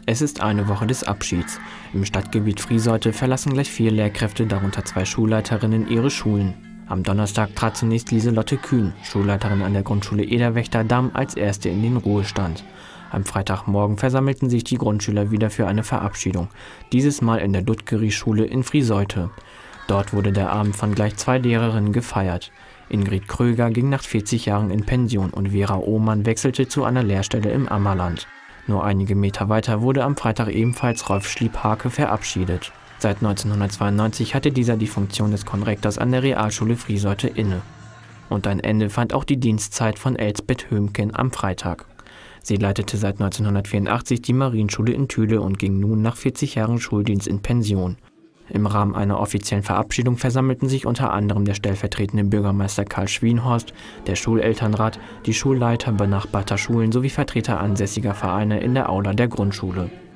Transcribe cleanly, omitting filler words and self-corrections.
Es ist eine Woche des Abschieds. Im Stadtgebiet Frieseute verlassen gleich 4 Lehrkräfte, darunter 2 Schulleiterinnen, ihre Schulen. Am Donnerstag trat zunächst Lieselotte Kühn, Schulleiterin an der Grundschule Ederwächterdamm, als erste in den Ruhestand. Am Freitagmorgen versammelten sich die Grundschüler wieder für eine Verabschiedung, dieses Mal in der Ludgeri-Schule in Frieseute. Dort wurde der Abend von gleich 2 Lehrerinnen gefeiert. Ingrid Kröger ging nach 40 Jahren in Pension und Vera Ohmann wechselte zu einer Lehrstelle im Ammerland. Nur einige Meter weiter wurde am Freitag ebenfalls Rolf Schliep-Hake verabschiedet. Seit 1992 hatte dieser die Funktion des Konrektors an der Realschule Frieseute inne. Und ein Ende fand auch die Dienstzeit von Elsbeth Hömken am Freitag. Sie leitete seit 1984 die Marienschule in Thüle und ging nun nach 40 Jahren Schuldienst in Pension. Im Rahmen einer offiziellen Verabschiedung versammelten sich unter anderem der stellvertretende Bürgermeister Karl Schwienhorst, der Schulelternrat, die Schulleiter benachbarter Schulen sowie Vertreter ansässiger Vereine in der Aula der Grundschule.